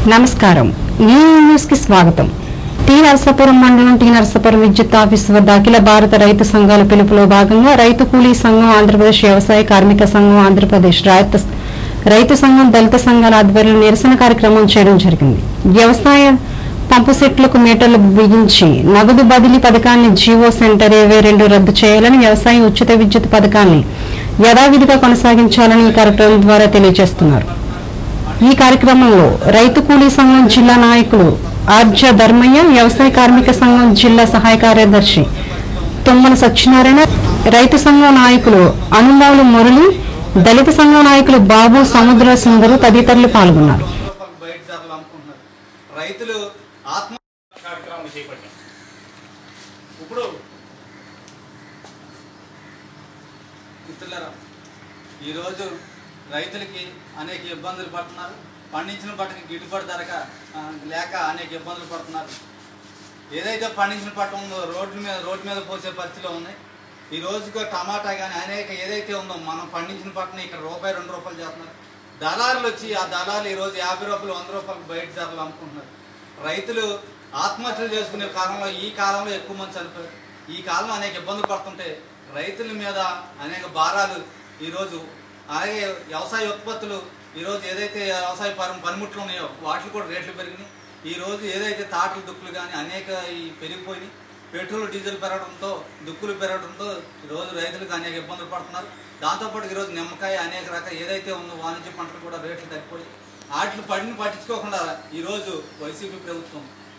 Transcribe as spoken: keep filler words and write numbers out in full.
నమస్కారం ఈ న్యూస్ కి స్వాగతం। టీ నరసాపురం మండలం టీ నరసాపురం విద్యుత్ ఆఫీసు వద్ద అఖిల భారత రైతు సంఘాల పిలుపులో భాగంగా రైతు కూలీ సంఘం, ఆంధ్రప్రదేశ్ వ్యవసాయ కార్మిక సంఘం, ఆంధ్రప్రదేశ్ రైతు సంఘం, దళిత సంఘాల ఆధ్వర్యంలో నిరసన కార్యక్రమం చేయడం జరిగింది। వ్యవసాయ పంపు సెట్లకు మీటర్లు బిగించి నగదు బదిలీ పథకాన్ని జీవో సెంటర్ ఇరవై రెండు రద్దు చేయాలని, వ్యవసాయ ఉచిత విద్యుత్ పథకాన్ని యథావిధిగా కొనసాగించాలని ఈ కార్యక్రమం ద్వారా తెలియజేస్తున్నారు। ఈ కార్యక్రమంలో రైతు కూలీ సంఘం జిల్లా నాయకులు ఆర్జ ధర్మయ్య, వ్యవసాయ కార్మిక సంఘం జిల్లా సహాయ కార్యదర్శి తుమ్మల సత్యనారాయణ, రైతు సంఘం నాయకులు అనుమౌలు మురళి, దళిత సంఘం నాయకులు బాబు, సముద్ర సుందరు తదితరులు పాల్గొన్నారు। రైతులకి అనేక ఇబ్బందులు పడుతున్నారు। పండించిన పంటకి గిట్టుబాటు ధర లేక అనేక ఇబ్బందులు పడుతున్నారు। ఏదైతే పండించిన పంట ఉందో రోడ్ల మీద రోడ్డు మీద పోసే పరిస్థితిలో ఉన్నాయి। ఈ రోజుకు టమాటా కానీ అనేక ఏదైతే ఉందో మనం పండించిన పంటని ఇక్కడ రూపాయి రెండు రూపాయలు చేస్తున్నారు। దళారులు వచ్చి ఆ దళాలు ఈరోజు యాభై రూపాయలు వంద రూపాయలు బయట ధరలు అమ్ముకుంటున్నారు। రైతులు ఆత్మహత్యలు చేసుకునే కాలంలో ఈ కాలంలో ఎక్కువ మంది చనిపోయారు। ఈ కాలంలో అనేక ఇబ్బందులు పడుతుంటే రైతుల మీద అనేక భారాలు ఈరోజు, అలాగే వ్యవసాయ ఉత్పత్తులు ఈరోజు ఏదైతే వ్యవసాయ పరం పనిముట్లు ఉన్నాయో వాటికి కూడా రేట్లు పెరిగినాయి। ఈరోజు ఏదైతే తాటలు దుక్కులు కానీ అనేక ఈ పెరిగిపోయినాయి। పెట్రోల్ డీజిల్ పెరగడంతో దుక్కులు పెరగడంతో ఈరోజు రైతులకు అనేక ఇబ్బందులు పడుతున్నారు। దాంతోపాటు ఈరోజు నిమ్మకాయ అనేక రకాల ఏదైతే ఉందో వాణిజ్య పంటలు కూడా రేట్లు తగ్గిపోయి వాటిని పడిని పట్టించుకోకుండా ఈరోజు వైసీపీ ప్రభుత్వం